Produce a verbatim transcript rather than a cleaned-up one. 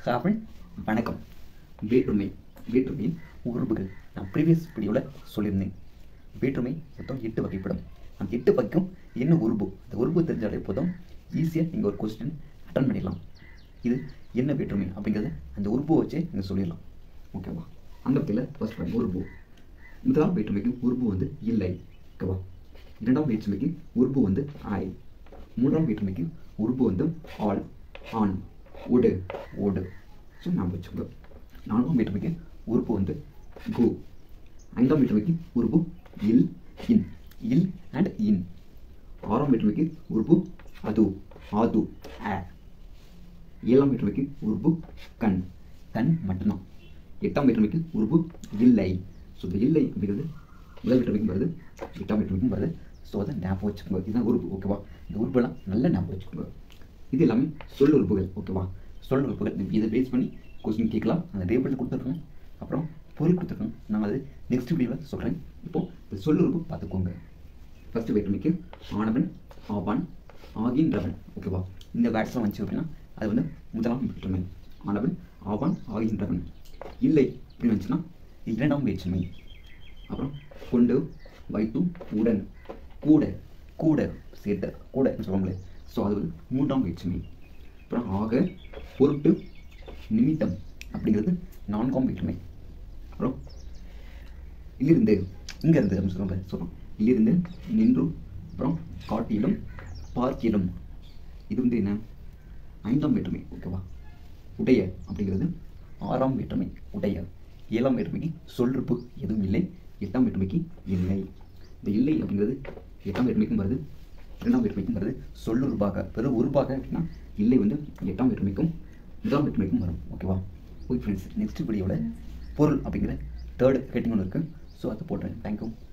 Hi வணக்கம். வேற்றுமை வேற்றுமையின் உறுப்புகள் நான் ப்ரீவியஸ் வீடியோவில் சொல்லியிருந்தேன். வேற்றுமை மொத்தம் எட்டு வகைப்படும். அந்த எட்டு வகைக்கும் என்ன உறுப்பு, அந்த உறுப்பு தெரிஞ்சாலே போதும் ஈஸியாக நீங்கள் ஒரு கொஸ்டின் அட்டன் பண்ணிடலாம். இது என்ன வேற்றுமை அப்படிங்கிறத அந்த உறுப்பை வச்சே நீங்கள் சொல்லிடலாம். ஓகேவா? அந்த வகையில் ஃபர்ஸ்ட் ஒன் உறுப்பு. முதலாம் வேற்றுமைக்கு உறுப்பு வந்து இல்லை. ஓகேவா? இரண்டாம் வேற்றுமைக்கு உறுப்பு வந்து ஐ. மூன்றாம் வேற்றுமைக்கு உறுப்பு வந்து ஆல், ஆண், உடு, ஓடு. ஸோ நான் வச்சுக்கோங்க. நான்காம் வேற்றுமைக்கு உறுப்பு வந்து கு. ஐந்தாம் வேற்றுமைக்கு உறுப்பு இல், இன், இல் அண்ட் இன். ஆறாம் வேற்றுமைக்கு உறுப்பு அது, ஆது, ஆ. ஏழாம் வேற்றுமைக்கு உறுப்பு கண், கண் மட்டும்தான். எட்டாம் வேற்றுமைக்கு உறுப்பு இல்லை. ஸோ இந்த இல்லை அப்படிங்கிறது முதல் வேற்றுமைக்கும் வருது, எட்டாம் வேற்றுமைக்கும் வருது. ஸோ அதை ஞாபகம் வச்சுக்கோங்க. இதுதான் உறுப்பு. ஓகேவா? இந்த உறுப்பெல்லாம் நல்லா ஞாபகம் வச்சுக்கோங்க. இது எல்லாமே சொல் உறுப்புகள். ஓகேவா? சொல் உறுப்புகள் இதை பேஸ் பண்ணி கொஸ்டின் கேட்கலாம். அந்த டேபிள் கொடுத்துருக்கோம், அப்புறம் பொருள் கொடுத்துருக்கோம். நான் அது நெக்ஸ்ட் வீடியோவில் சொல்கிறேன். இப்போது இந்த சொல் உறுப்பு பார்த்துக்கோங்க. ஃபஸ்ட்டு வேற்றுமைக்கு ஆனவன், ஆவான், ஆகின்றவன். ஓகேவா? இந்த வேர்ட்ஸ்லாம் வந்துச்சு அப்படின்னா அது வந்து முதலாம் வேற்றுமை. ஆனவன், ஆவான், ஆகின்றவன். இல்லை அப்படின்னு வந்துச்சுன்னா இரண்டாம் வேற்றுமை. அப்புறம் கொண்டு, வைத்து, உடன், கூட, கூட சேர்த்த, கூட சொல்லுவாங்களே, ஸோ அது வந்து மூன்றாம் வேற்றுமை. அப்புறம் ஆக, பொருட்டு, நிமித்தம் அப்படிங்கிறது நான்காம் வேற்றுமை. அப்புறம் இங்கிருந்து, இங்கேருந்து அப்படின்னு சொல்லுவாங்க, சொல்லலாம். இங்கிருந்து, நின்றும், அப்புறம் காட்டிலும், பார்க்கிலும். இது வந்து என்ன? ஐந்தாம் வேற்றுமை. ஓகேவா? உடைய அப்படிங்கிறது ஆறாம் வேற்றுமை. உடைய. ஏழாம் வேற்றுமைக்கு சொல்லுறுப்பு எதுவும் இல்லை. எட்டாம் வேற்றுமைக்கு இல்லை. இந்த இல்லை அப்படிங்கிறது எட்டாம் வேற்றுமைக்கும் வருது, இரண்டாம் வேற்றுமைக்கும் வருது. சொல்லுறுப்பாக பெரும் உறுப்பாக அப்படின்னா இல்லை வந்து எட்டாம் வேற்றுமைக்கும் முதலாம் வேற்றுமைக்கும் வரும். ஓகேவா? ஓகே ஃப்ரெண்ட்ஸ், நெக்ஸ்ட் வீடியோவில் பொருள் அப்படிங்கிற தேர்ட் ஹெட்டிங் ஒன்று இருக்குது. ஸோ அதை போட்டுறேன். தேங்க்யூ.